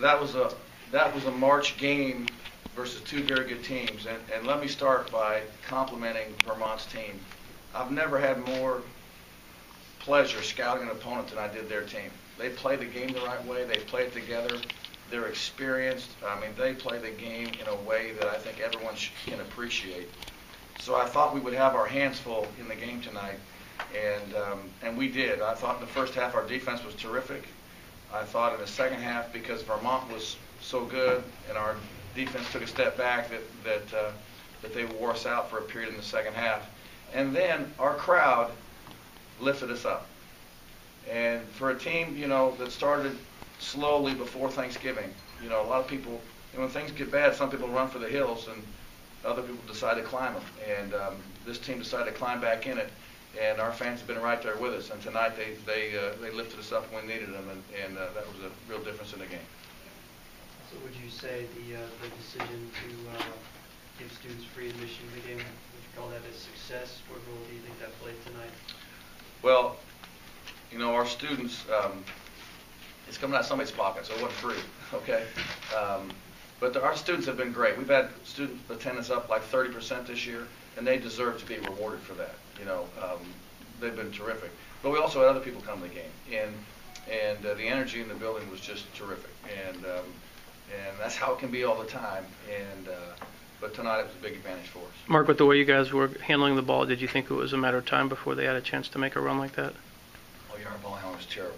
that was a March game versus two very good teams, and let me start by complimenting Vermont's team. I've never had more pleasure scouting an opponent than I did their team. They play the game the right way. They play it together. They're experienced. I mean, they play the game in a way that I think everyone can appreciate. So I thought we would have our hands full in the game tonight, and we did. I thought in the first half our defense was terrific. I thought in the second half, because Vermont was so good and our defense took a step back, that they wore us out for a period in the second half. And then our crowd lifted us up. And for a team, that started slowly before Thanksgiving, a lot of people, when things get bad, some people run for the hills and other people decide to climb them. And this team decided to climb back in it, and our fans have been right there with us. And tonight they lifted us up when we needed them, and that was a real difference in the game. So would you say the decision to give students free admission to the game, would you call that a success? What role do you think that played tonight? Well, our students, it's coming out of somebody's pocket, so it wasn't free, okay? But our students have been great. We've had student attendance up like 30% this year, and they deserve to be rewarded for that. They've been terrific. But we also had other people come to the game, and the energy in the building was just terrific. And that's how it can be all the time. But tonight it was a big advantage for us. Mark, with the way you guys were handling the ball, did you think it was a matter of time before they had a chance to make a run like that? Oh, yeah, our ball handling was terrible.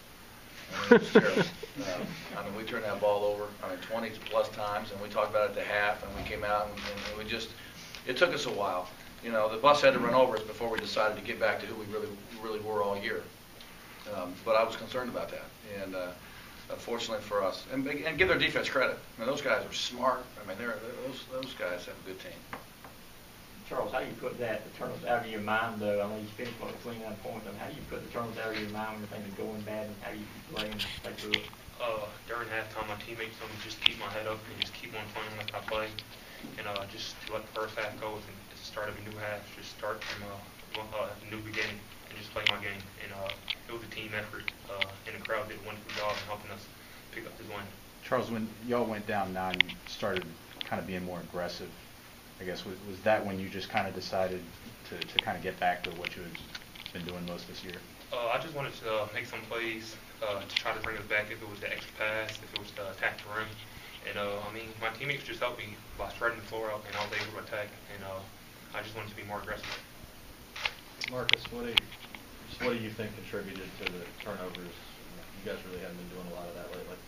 It was terrible. We turned that ball over, 20 plus times, and we talked about it at the half, and we came out, and we just, it took us a while. The bus had to run over us before we decided to get back to who we really were all year. But I was concerned about that, and fortunately for us, and give their defense credit. Those guys are smart. Those guys have a good team. Charles, how do you put the turnovers out of your mind, though? I know you finished with 29 points. How do you put the turnovers out of your mind when things are going bad, and how do you play and play through it? During halftime, my teammates told me just keep my head up and just keep on playing like I play, and just to let the first half go and at the start of a new half, just start from a new beginning and just play my game. And it was a team effort, and the crowd did a wonderful job in helping us pick up this win. Charles, when y'all went down 9, you started kind of being more aggressive. I guess, was that when you just kind of decided to kind of get back to what you've been doing most this year? I just wanted to make some plays to try to bring us back, if it was the extra pass, if it was to attack the rim. And, my teammates just helped me by spreading the floor out, and I was able to attack, and I just wanted to be more aggressive. Marcus, what do you think contributed to the turnovers? You guys really haven't been doing a lot of that lately.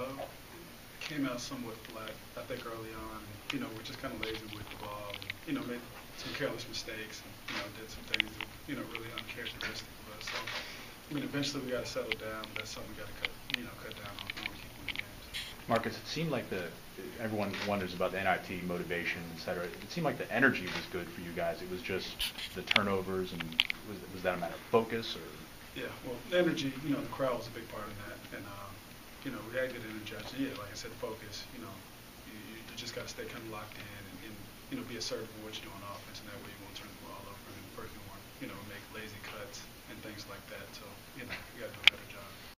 Came out somewhat flat, I think, early on. We're just kind of lazy with the ball. And, made some careless mistakes. And, did some things that, really uncharacteristic of us. So, eventually we got to settle down. But that's something we got to cut down on when we keep winning games. Marcus, it seemed like everyone wonders about the NIT motivation, et cetera. It seemed like the energy was good for you guys. It was just the turnovers, and was that a matter of focus, or? Yeah, well, the energy, the crowd was a big part of that, and we had good energy. Yeah, like I said, focus. You just got to stay kind of locked in, and be assertive in what you're doing on offense, and that way you won't turn the ball over and make lazy cuts and things like that. So, you got to do a better job.